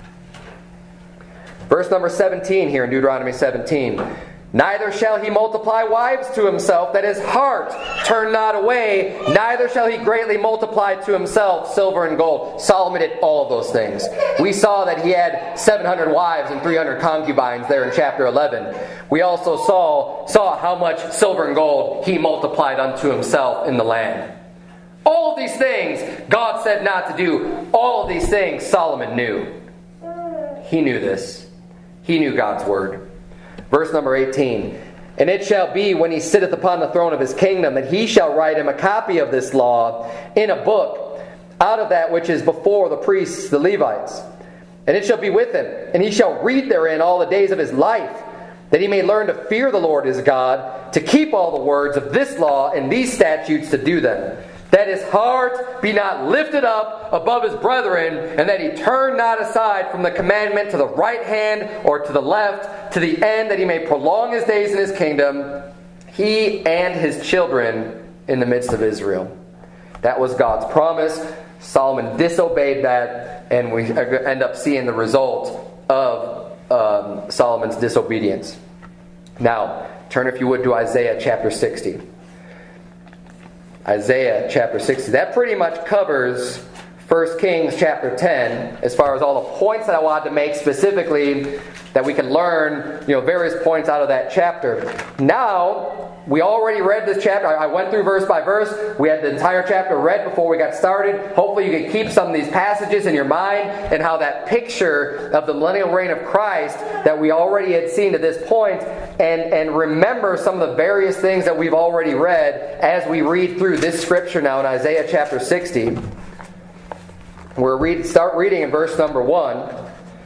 Verse number 17 here in Deuteronomy 17. Neither shall he multiply wives to himself, that his heart turn not away. Neither shall he greatly multiply to himself silver and gold. Solomon did all of those things. We saw that he had 700 wives and 300 concubines there in chapter 11. We also saw how much silver and gold he multiplied unto himself in the land. All of these things God said not to do. All of these things Solomon knew. He knew this. He knew God's word. Verse number 18. And it shall be when he sitteth upon the throne of his kingdom that he shall write him a copy of this law in a book out of that which is before the priests, the Levites. And it shall be with him, and he shall read therein all the days of his life, that he may learn to fear the Lord his God, to keep all the words of this law and these statutes to do them. That his heart be not lifted up above his brethren, and that he turn not aside from the commandment to the right hand or to the left, to the end that he may prolong his days in his kingdom, he and his children in the midst of Israel. That was God's promise. Solomon disobeyed that, and we end up seeing the result of Solomon's disobedience. Now, turn if you would to Isaiah chapter 60. Isaiah chapter 60. That pretty much covers 1 Kings chapter 10, as far as all the points that I wanted to make specifically, that we can learn, various points out of that chapter. Now, we already read this chapter. I went through verse by verse. We had the entire chapter read before we got started. Hopefully you can keep some of these passages in your mind and how that picture of the millennial reign of Christ that we already had seen to this point, and remember some of the various things that we've already read as we read through this scripture now in Isaiah chapter 60. Start reading in verse number 1.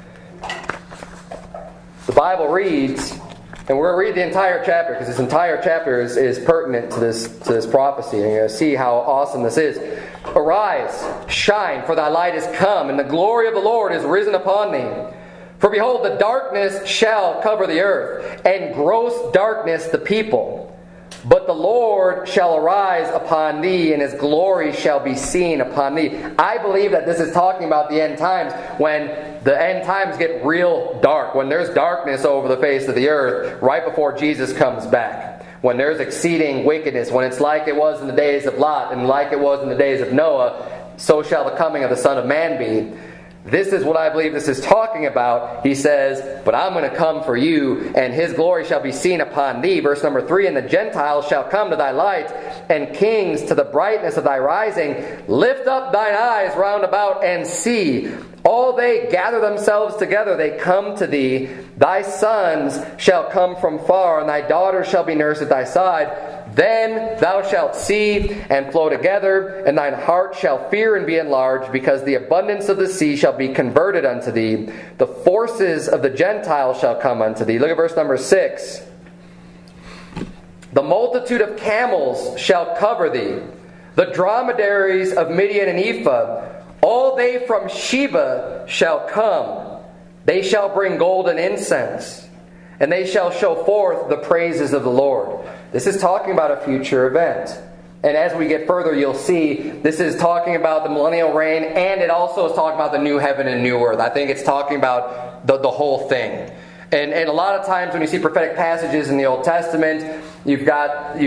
The Bible reads, and we're going to read the entire chapter because this entire chapter is pertinent to this prophecy. And you're going to see how awesome this is. Arise, shine, for thy light is come, and the glory of the Lord is risen upon thee. For behold, the darkness shall cover the earth, and gross darkness the people. But the Lord shall arise upon thee, and His glory shall be seen upon thee. I believe that this is talking about the end times, when the end times get real dark, when there's darkness over the face of the earth, right before Jesus comes back. When there's exceeding wickedness, when it's like it was in the days of Lot, and like it was in the days of Noah, so shall the coming of the Son of Man be. This is what I believe this is talking about. He says, but I'm going to come for you, and His glory shall be seen upon thee. Verse number 3, and the Gentiles shall come to thy light, and kings to the brightness of thy rising. Lift up thine eyes round about and see. All they gather themselves together, they come to thee. Thy sons shall come from far, and thy daughters shall be nursed at thy side. Then thou shalt see and flow together, and thine heart shall fear and be enlarged, because the abundance of the sea shall be converted unto thee. The forces of the Gentiles shall come unto thee. Look at verse number 6. The multitude of camels shall cover thee, the dromedaries of Midian and Ephah. All they from Sheba shall come. They shall bring gold and incense, and they shall show forth the praises of the Lord. This is talking about a future event. And as we get further, you'll see this is talking about the millennial reign, and it also is talking about the new heaven and new earth. I think it's talking about the whole thing. And a lot of times when you see prophetic passages in the Old Testament, you've got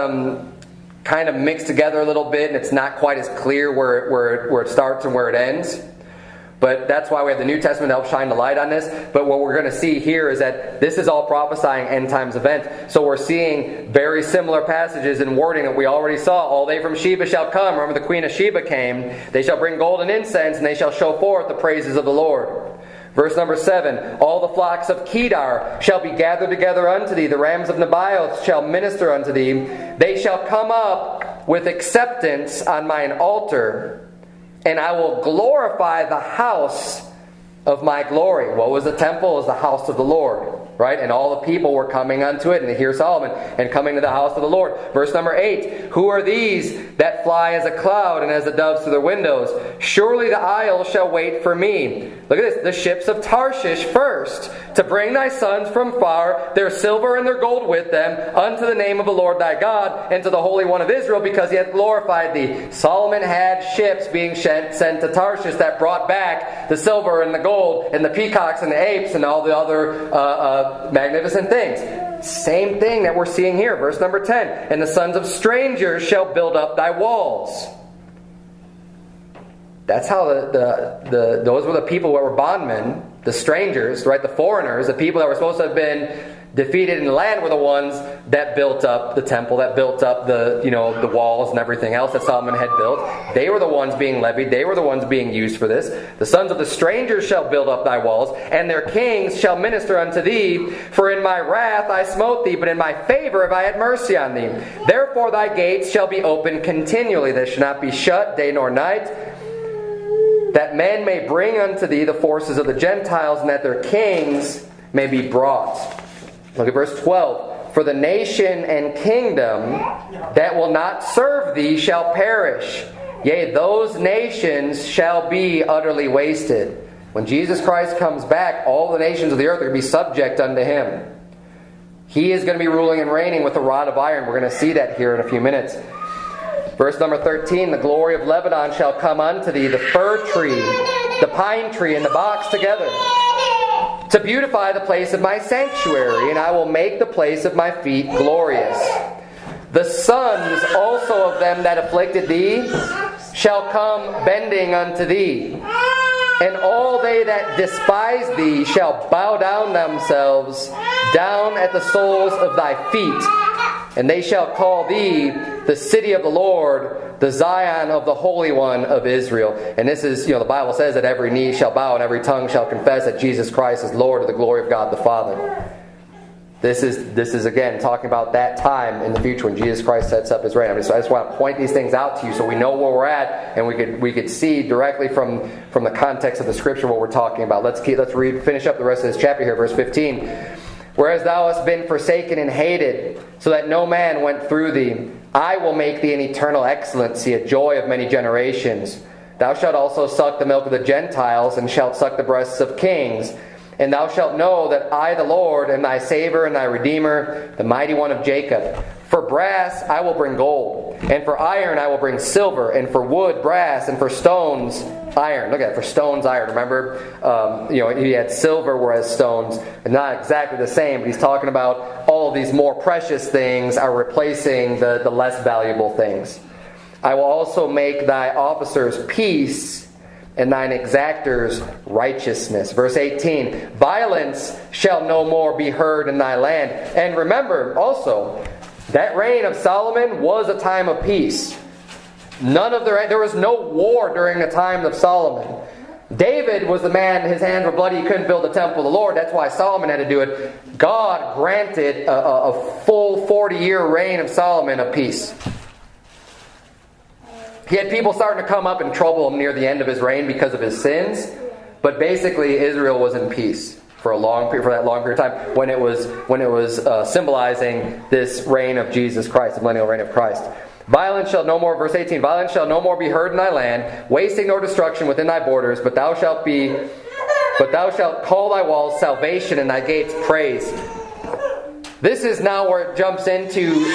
kind of mixed together a little bit, and it's not quite as clear where it starts and where it ends. But that's why we have the New Testament to help shine the light on this. But what we're going to see here is that this is all prophesying end times event. So we're seeing very similar passages and wording that we already saw. All they from Sheba shall come. Remember, the queen of Sheba came. They shall bring gold and incense, and they shall show forth the praises of the Lord. Verse number 7. All the flocks of Kedar shall be gathered together unto thee. The rams of Nebaioth shall minister unto thee. They shall come up with acceptance on mine altar, and I will glorify the house of my glory. What was the temple? It was the house of the Lord. Right? And all the people were coming unto it, and hear Solomon, and coming to the house of the Lord. Verse number 8. Who are these that fly as a cloud and as the doves to their windows? Surely the isles shall wait for me. Look at this. The ships of Tarshish first, to bring thy sons from far, their silver and their gold with them, unto the name of the Lord thy God, and to the Holy One of Israel, because He hath glorified thee. Solomon had ships being sent to Tarshish that brought back the silver and the gold, and the peacocks and the apes, and all the other magnificent things. Same thing that we're seeing here. Verse number 10. And the sons of strangers shall build up thy walls. That's how those were the people that were bondmen, the strangers, right? The foreigners, the people that were supposed to have been defeated in the land were the ones that built up the temple, that built up the walls and everything else that Solomon had built. They were the ones being levied. They were the ones being used for this. The sons of the strangers shall build up thy walls, and their kings shall minister unto thee. For in my wrath I smote thee, but in my favor have I had mercy on thee. Therefore thy gates shall be open continually. They shall not be shut day nor night, that men may bring unto thee the forces of the Gentiles, and that their kings may be brought. Look at verse 12. For the nation and kingdom that will not serve thee shall perish. Yea, those nations shall be utterly wasted. When Jesus Christ comes back, all the nations of the earth are going to be subject unto Him. He is going to be ruling and reigning with a rod of iron. We're going to see that here in a few minutes. Verse number 13. The glory of Lebanon shall come unto thee, the fir tree, the pine tree, and the box together, to beautify the place of my sanctuary, and I will make the place of my feet glorious. The sons also of them that afflicted thee shall come bending unto thee, and all they that despise thee shall bow down themselves down at the soles of thy feet, and they shall call thee the city of the Lord, the Zion of the Holy One of Israel. And this is, the Bible says that every knee shall bow and every tongue shall confess that Jesus Christ is Lord, to the glory of God the Father. This is again talking about that time in the future when Jesus Christ sets up his reign. So I just want to point these things out to you so we know where we're at, and we could see directly from the context of the Scripture what we're talking about. Let's finish up the rest of this chapter here, verse 15. Whereas thou hast been forsaken and hated, so that no man went through thee, I will make thee an eternal excellency, a joy of many generations. Thou shalt also suck the milk of the Gentiles, and shalt suck the breasts of kings. And thou shalt know that I, the Lord, am thy Savior and thy Redeemer, the Mighty One of Jacob. For brass I will bring gold, and for iron I will bring silver, and for wood brass, and for stones iron. Look at it, for stones iron. Remember, he had silver, whereas stones are not exactly the same. But he's talking about all of these more precious things are replacing the less valuable things. I will also make thy officers peace, and thine exactors righteousness. Verse 18, violence shall no more be heard in thy land. And remember also, that reign of Solomon was a time of peace. There was no war during the time of Solomon. David was the man, his hands were bloody, he couldn't build the temple of the Lord. That's why Solomon had to do it. God granted a full 40-year reign of Solomon of peace. He had people starting to come up and trouble him near the end of his reign because of his sins. But basically, Israel was in peace for that long period of time when it was symbolizing this reign of Jesus Christ, the millennial reign of Christ. Violence shall no more, verse 18, violence shall no more be heard in thy land, wasting nor destruction within thy borders, but thou shalt call thy walls salvation and thy gates praise. This is now where it jumps into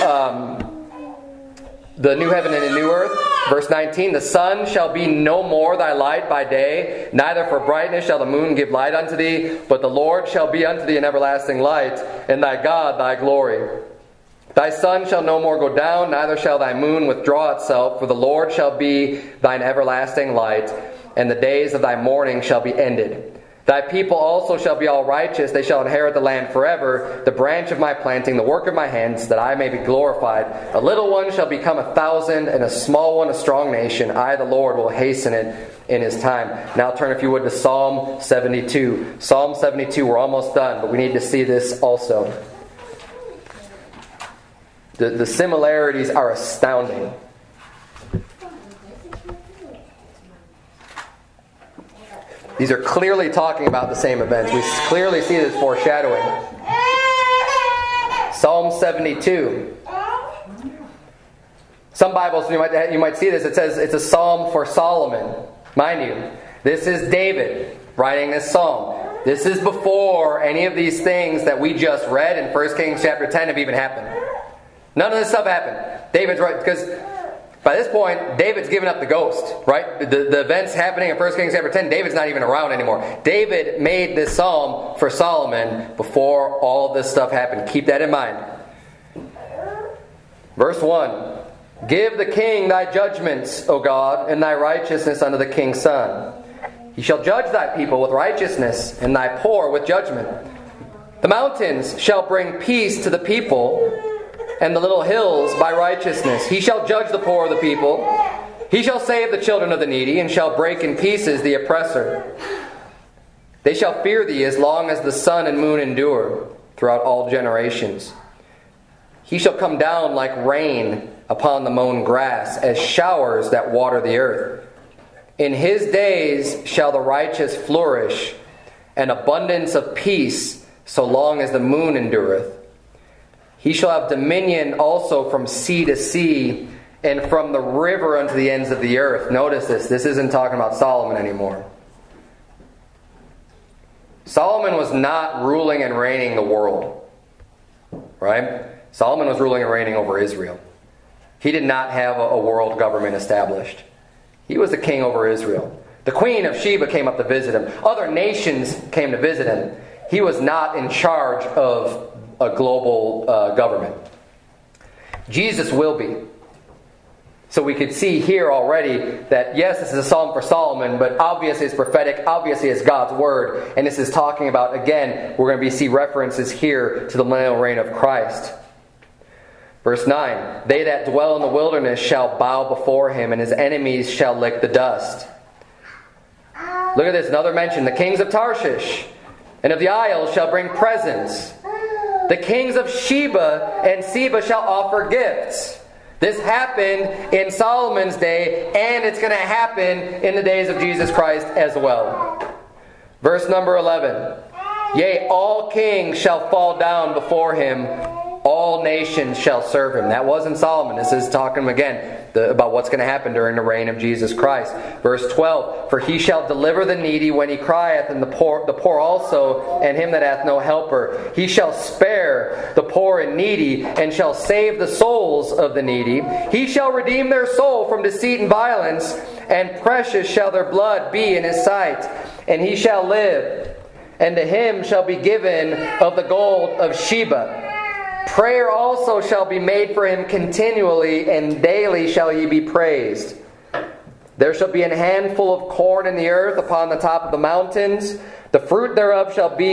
the new heaven and the new earth. Verse 19, the sun shall be no more thy light by day, neither for brightness shall the moon give light unto thee, but the Lord shall be unto thee an everlasting light, and thy God thy glory. Thy sun shall no more go down, neither shall thy moon withdraw itself, for the Lord shall be thine everlasting light, and the days of thy mourning shall be ended. Thy people also shall be all righteous, they shall inherit the land forever, the branch of my planting, the work of my hands, that I may be glorified. A little one shall become 1,000, and a small one a strong nation. I, the Lord, will hasten it in his time. Now turn, if you would, to Psalm 72. Psalm 72, we're almost done, but we need to see this also. The similarities are astounding. These are clearly talking about the same events. We clearly see this foreshadowing. Psalm 72. Some Bibles, you might see this. It says it's a psalm for Solomon. Mind you, this is David writing this psalm. This is before any of these things that we just read in 1 Kings chapter 10 have even happened. None of this stuff happened. David's right, because by this point, David's given up the ghost, right? The events happening in 1 Kings chapter 10, David's not even around anymore. David made this psalm for Solomon before all this stuff happened. Keep that in mind. Verse 1. Give the king thy judgments, O God, and thy righteousness unto the king's son. He shall judge thy people with righteousness, and thy poor with judgment. The mountains shall bring peace to the people, and the little hills by righteousness. He shall judge the poor of the people. He shall save the children of the needy, and shall break in pieces the oppressor. They shall fear thee as long as the sun and moon endure, throughout all generations. He shall come down like rain upon the mown grass, as showers that water the earth. In his days shall the righteous flourish, and abundance of peace, so long as the moon endureth. He shall have dominion also from sea to sea, and from the river unto the ends of the earth. Notice this. This isn't talking about Solomon anymore. Solomon was not ruling and reigning the world. Right? Solomon was ruling and reigning over Israel. He did not have a world government established. He was the king over Israel. The queen of Sheba came up to visit him. Other nations came to visit him. He was not in charge of a global government. Jesus will be. So we could see here already that, yes, this is a psalm for Solomon, but obviously it's prophetic, obviously it's God's word. And this is talking about, again, we're going to see references here to the millennial reign of Christ. Verse 9, they that dwell in the wilderness shall bow before him, and his enemies shall lick the dust. Look at this, another mention. The kings of Tarshish and of the isles shall bring presents. The kings of Sheba and Seba shall offer gifts. This happened in Solomon's day, and it's going to happen in the days of Jesus Christ as well. Verse number 11. Yea, all kings shall fall down before him. All nations shall serve him. That wasn't Solomon. This is talking again about what's going to happen during the reign of Jesus Christ. Verse 12. For he shall deliver the needy when he crieth, and the poor also, and him that hath no helper. He shall spare the poor and needy, and shall save the souls of the needy. He shall redeem their soul from deceit and violence, and precious shall their blood be in his sight. And he shall live, and to him shall be given of the gold of Sheba. Prayer also shall be made for him continually, and daily shall he be praised. There shall be an handful of corn in the earth upon the top of the mountains. The fruit thereof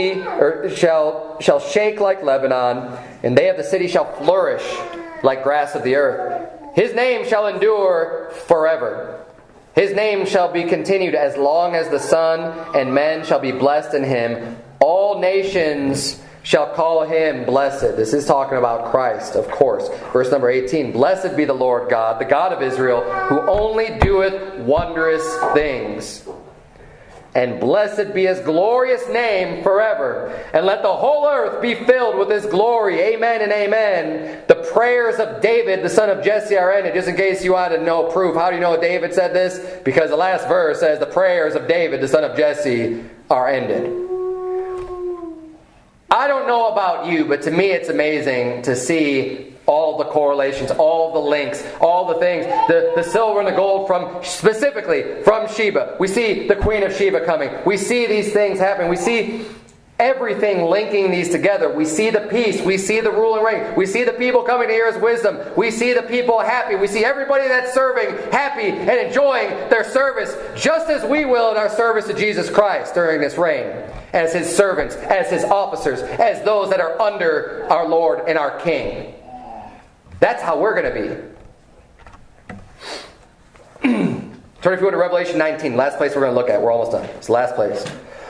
shall shake like Lebanon, and they of the city shall flourish like grass of the earth. His name shall endure forever. His name shall be continued as long as the sun, and men shall be blessed in him. All nations shall call him blessed. This is talking about Christ, of course. Verse number 18. Blessed be the Lord God, the God of Israel, who only doeth wondrous things. And blessed be his glorious name forever. And let the whole earth be filled with his glory. Amen and amen. The prayers of David, the son of Jesse, are ended. Just in case you want to know proof. How do you know David said this? Because the last verse says the prayers of David, the son of Jesse, are ended. I don't know about you, but to me it's amazing to see all the correlations, all the links, all the things. The silver and the gold specifically from Sheba. We see the Queen of Sheba coming. We see these things happening. We see everything linking these together. We see the peace. We see the rule and reign. We see the people coming to hear his wisdom. We see the people happy. We see everybody that's serving happy and enjoying their service, just as we will in our service to Jesus Christ during this reign. As his servants, as his officers, as those that are under our Lord and our King. That's how we're going to be. Turn if you would to Revelation 19. Last place we're going to look at. We're almost done. It's the last place.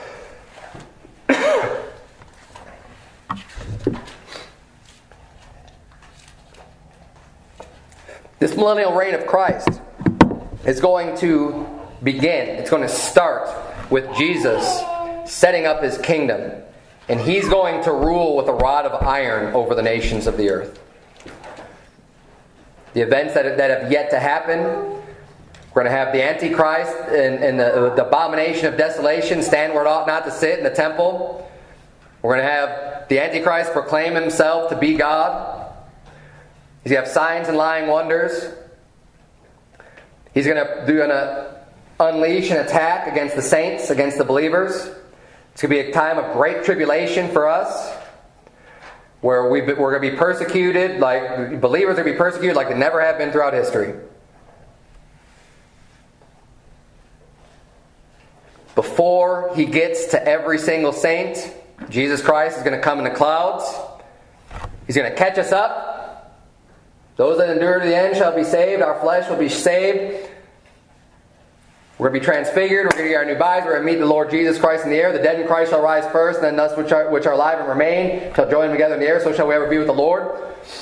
This millennial reign of Christ is going to begin. It's going to start with Jesus setting up his kingdom. And he's going to rule with a rod of iron over the nations of the earth. The events that have yet to happen, we're going to have the Antichrist and the abomination of desolation stand where it ought not to sit in the temple. We're going to have the Antichrist proclaim himself to be God. He's going to have signs and lying wonders. He's going to unleash an attack against the saints, against the believers. It's going to be a time of great tribulation for us, where we're going to be persecuted, like believers are going to be persecuted like they never have been throughout history. Before he gets to every single saint, Jesus Christ is going to come in the clouds. He's going to catch us up. Those that endure to the end shall be saved. Our flesh will be saved. We're going to be transfigured. We're going to get our new bodies. We're going to meet the Lord Jesus Christ in the air. The dead in Christ shall rise first, and then us which are alive and remain shall join together in the air. So shall we ever be with the Lord.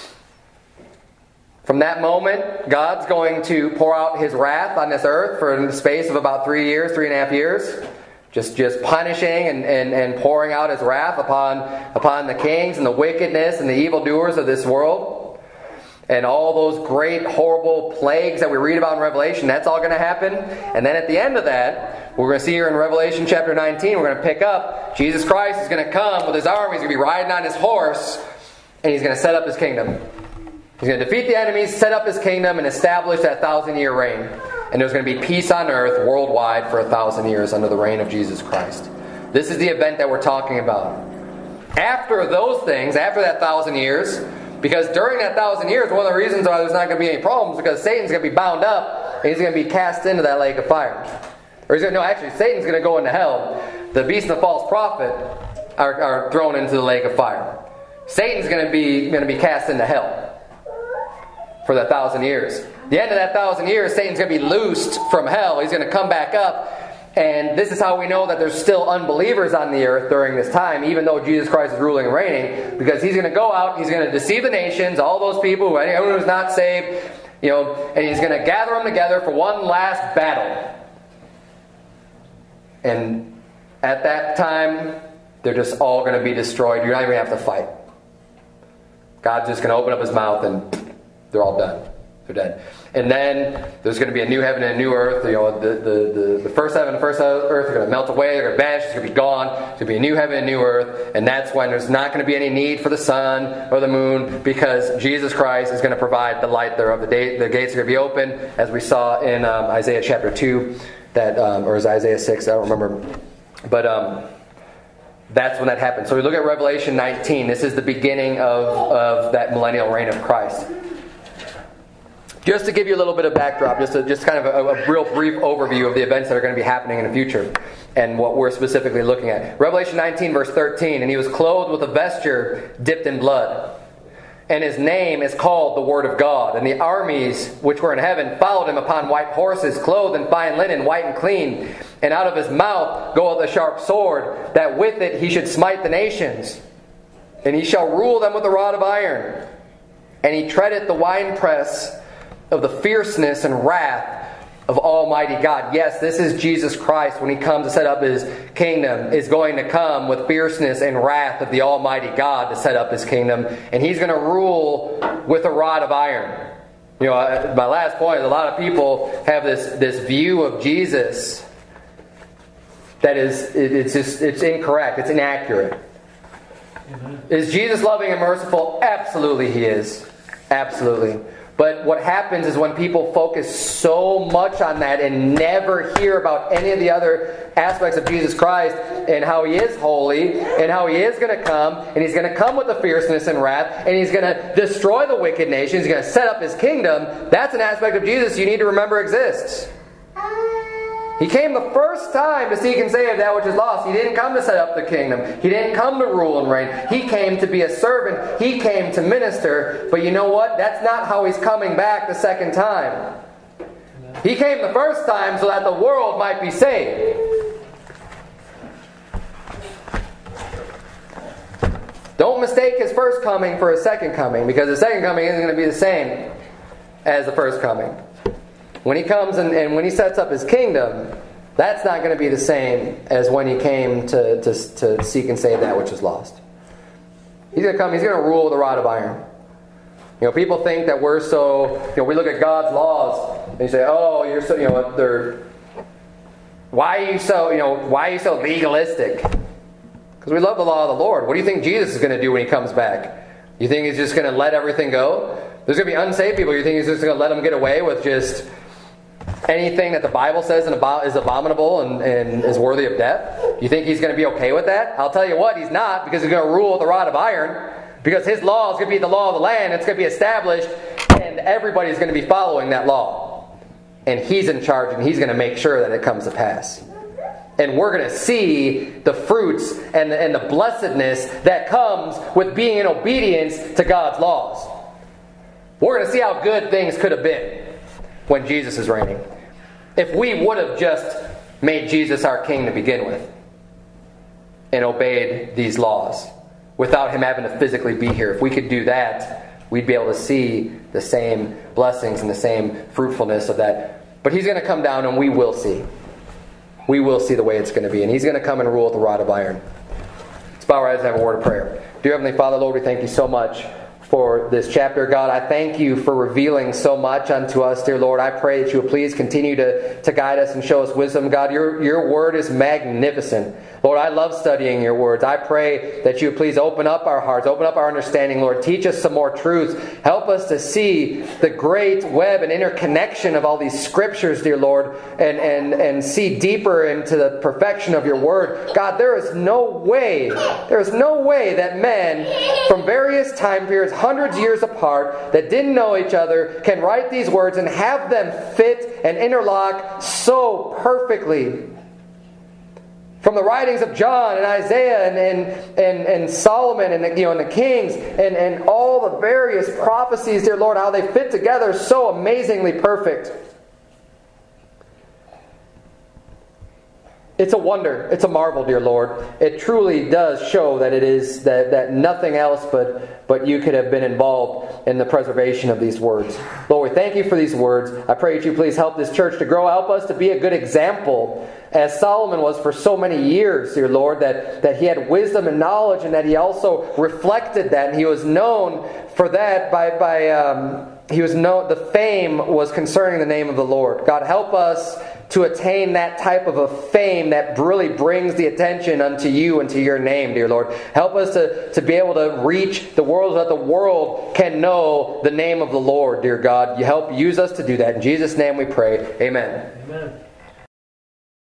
From that moment, God's going to pour out his wrath on this earth for the space of about 3.5 years. Just punishing and pouring out his wrath upon the kings and the wickedness and the evildoers of this world. And all those great, horrible plagues that we read about in Revelation, that's all going to happen. And then at the end of that, we're going to see here in Revelation chapter 19, we're going to pick up, Jesus Christ is going to come with his army. He's going to be riding on his horse, and he's going to set up his kingdom. He's going to defeat the enemies, set up his kingdom, and establish that 1,000-year reign. And there's going to be peace on earth worldwide for 1,000 years under the reign of Jesus Christ. This is the event that we're talking about. After those things, after that 1,000 years, Because during that 1,000 years, one of the reasons why there's not going to be any problems is because Satan's going to be bound up and he's going to be cast into that lake of fire. Or Satan's going to go into hell. The beast and the false prophet are thrown into the lake of fire. Satan's going to be cast into hell for that 1,000 years. The end of that 1,000 years, Satan's going to be loosed from hell. He's going to come back up. And this is how we know that there's still unbelievers on the earth during this time, even though Jesus Christ is ruling and reigning, because he's going to go out, he's going to deceive the nations, all those people, anyone who's not saved, and he's going to gather them together for one last battle. And at that time, they're just all going to be destroyed. You're not even going to have to fight. God's just going to open up his mouth and they're all done. They're dead. And then there's going to be a new heaven and a new earth. The first heaven and the first earth are going to melt away. They're going to vanish. It's going to be gone. There's going to be a new heaven and a new earth. And that's when there's not going to be any need for the sun or the moon, because Jesus Christ is going to provide the light thereof. The gates are going to be open, as we saw in Isaiah chapter 2, or is Isaiah 6? I don't remember. But that's when that happens. So we look at Revelation 19. This is the beginning of that millennial reign of Christ. Just to give you a little bit of backdrop, just kind of a real brief overview of the events that are going to be happening in the future and what we're specifically looking at. Revelation 19 verse 13, and he was clothed with a vesture dipped in blood, and his name is called the Word of God. And the armies which were in heaven followed him upon white horses, clothed in fine linen, white and clean. And out of his mouth goeth a sharp sword, that with it he should smite the nations. And he shall rule them with a rod of iron. And he treadeth the winepress of the fierceness and wrath of Almighty God. Yes, this is Jesus Christ when he comes to set up his kingdom, is going to come with fierceness and wrath of the Almighty God to set up his kingdom. And he's going to rule with a rod of iron. My last point is a lot of people have this view of Jesus that it's incorrect. It's inaccurate. Amen. Is Jesus loving and merciful? Absolutely he is. Absolutely. But what happens is when people focus so much on that and never hear about any of the other aspects of Jesus Christ and how he is holy and how he is going to come, and he's going to come with the fierceness and wrath, and he's going to destroy the wicked nations, he's going to set up his kingdom, that's an aspect of Jesus you need to remember exists. He came the first time to seek and save that which is lost. He didn't come to set up the kingdom. He didn't come to rule and reign. He came to be a servant. He came to minister. But you know what? That's not how he's coming back the second time. He came the first time so that the world might be saved. Don't mistake his first coming for his second coming, because the second coming isn't going to be the same as the first coming. When he comes and when he sets up his kingdom, that's not going to be the same as when he came to seek and save that which is lost. He's going to come, he's going to rule with a rod of iron. People think that we're so, we look at God's laws and you say, oh, you're so, why are you so legalistic? Because we love the law of the Lord. What do you think Jesus is going to do when he comes back? You think he's just going to let everything go? There's going to be unsaved people. You think he's just going to let them get away with just anything that the Bible says is abominable and is worthy of death? You think he's going to be okay with that? I'll tell you what, he's not, because he's going to rule with a rod of iron. Because his law is going to be the law of the land. It's going to be established, and everybody's going to be following that law. And he's in charge, and he's going to make sure that it comes to pass. And we're going to see the fruits and the blessedness that comes with being in obedience to God's laws. We're going to see how good things could have been when Jesus is reigning. If we would have just made Jesus our king to begin with and obeyed these laws without him having to physically be here. If we could do that, we'd be able to see the same blessings and the same fruitfulness of that. But he's going to come down and we will see. We will see the way it's going to be. And he's going to come and rule with a rod of iron. Let's bow our heads and have a word of prayer. Dear Heavenly Father, Lord, we thank you so much for this chapter. God, I thank you for revealing so much unto us, dear Lord. I pray that you would please continue to guide us and show us wisdom. God, your word is magnificent. Lord, I love studying your words. I pray that you would please open up our hearts, open up our understanding, Lord. Teach us some more truths. Help us to see the great web and interconnection of all these scriptures, dear Lord, and see deeper into the perfection of your word. God, there is no way that men from various time periods, hundreds of years apart, that didn't know each other, can write these words and have them fit and interlock so perfectly. From the writings of John and Isaiah and Solomon and the Kings and all the various prophecies, dear Lord, how they fit together so amazingly perfect. It's a wonder. It's a marvel, dear Lord. It truly does show that it is that nothing else but you could have been involved in the preservation of these words. Lord, we thank you for these words. I pray that you please help this church to grow. Help us to be a good example, as Solomon was for so many years, dear Lord, that he had wisdom and knowledge, and that he also reflected that, and he was known for that the fame was concerning the name of the Lord. God, help us to attain that type of a fame that really brings the attention unto you and to your name, dear Lord. Help us to be able to reach the world so that the world can know the name of the Lord, dear God. You help use us to do that. In Jesus' name we pray. Amen. Amen.